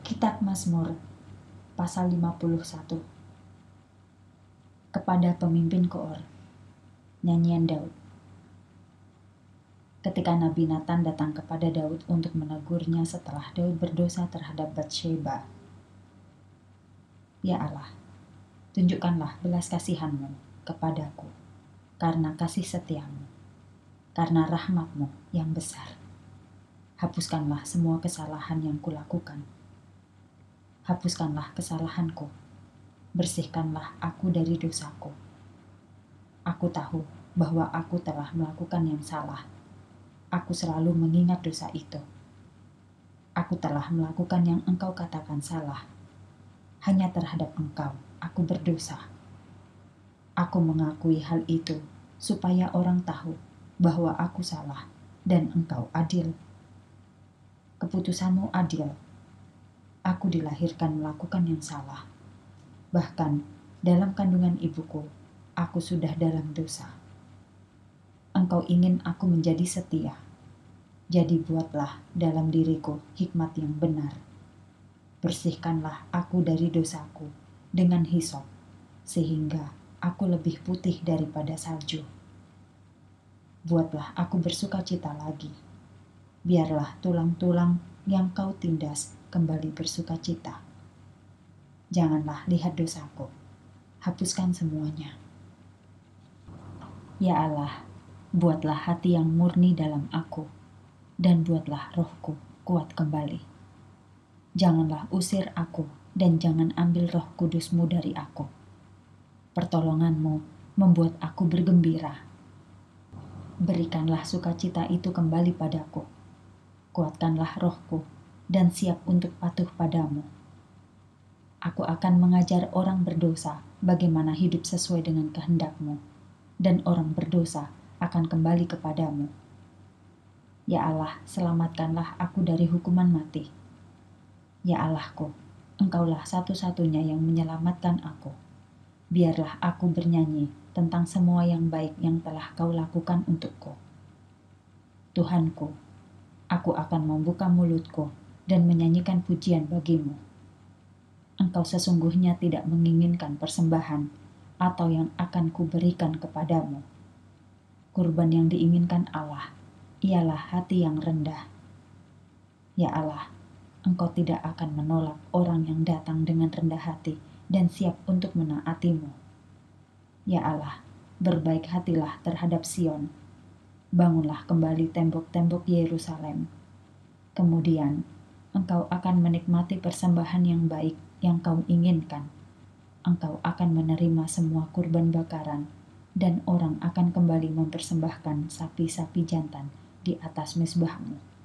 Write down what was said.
Kitab Mazmur pasal 51. Kepada pemimpin Koor, nyanyian Daud. Ketika Nabi Natan datang kepada Daud untuk menegurnya setelah Daud berdosa terhadap Batsheba. Ya Allah, tunjukkanlah belas kasihan-Mu kepadaku, karena kasih setiamu, karena rahmat-Mu yang besar. Hapuskanlah semua kesalahan yang kulakukan. Hapuskanlah kesalahanku, bersihkanlah aku dari dosaku. Aku tahu bahwa aku telah melakukan yang salah. Aku selalu mengingat dosa itu. Aku telah melakukan yang Engkau katakan salah. Hanya terhadap Engkau aku berdosa. Aku mengakui hal itu supaya orang tahu bahwa aku salah dan Engkau adil. Keputusan-Mu adil. Aku dilahirkan melakukan yang salah. Bahkan dalam kandungan ibuku, aku sudah dalam dosa. Engkau ingin aku menjadi setia. Jadi buatlah dalam diriku hikmat yang benar. Bersihkanlah aku dari dosaku dengan hisop, sehingga aku lebih putih daripada salju. Buatlah aku bersukacita lagi. Biarlah tulang-tulang yang Kau tindas kembali bersukacita. Janganlah lihat dosaku, hapuskan semuanya. Ya Allah, buatlah hati yang murni dalam aku, dan buatlah rohku kuat kembali. Janganlah usir aku, dan jangan ambil Roh Kudus-Mu dari aku. Pertolongan-Mu membuat aku bergembira. Berikanlah sukacita itu kembali padaku. Kuatkanlah rohku, dan siap untuk patuh padamu. Aku akan mengajar orang berdosa bagaimana hidup sesuai dengan kehendak-Mu, dan orang berdosa akan kembali kepadamu. Ya Allah, selamatkanlah aku dari hukuman mati. Ya Allahku, Engkaulah satu-satunya yang menyelamatkan aku. Biarlah aku bernyanyi tentang semua yang baik yang telah Kau lakukan untukku. Tuhanku, aku akan membuka mulutku dan menyanyikan pujian bagi-Mu. Engkau sesungguhnya tidak menginginkan persembahan atau yang akan kuberikan kepadamu. Kurban yang diinginkan Allah ialah hati yang rendah. Ya Allah, Engkau tidak akan menolak orang yang datang dengan rendah hati dan siap untuk menaati-Mu. Ya Allah, berbaik hatilah terhadap Sion. Bangunlah kembali tembok-tembok Yerusalem. Kemudian Engkau akan menikmati persembahan yang baik yang Kau inginkan. Engkau akan menerima semua kurban bakaran, dan orang akan kembali mempersembahkan sapi-sapi jantan di atas mezbah-Mu.